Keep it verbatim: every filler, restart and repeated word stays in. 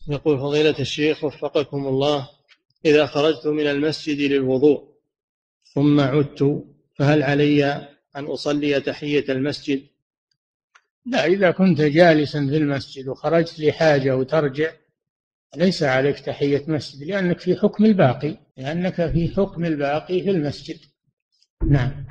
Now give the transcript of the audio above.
يقول فضيلة الشيخ وفقكم الله، إذا خرجت من المسجد للوضوء ثم عدت فهل علي أن أصلي تحية المسجد؟ لا، إذا كنت جالسا في المسجد وخرجت لحاجة وترجع ليس عليك تحية مسجد، لأنك في حكم الباقي لأنك في حكم الباقي في المسجد. نعم.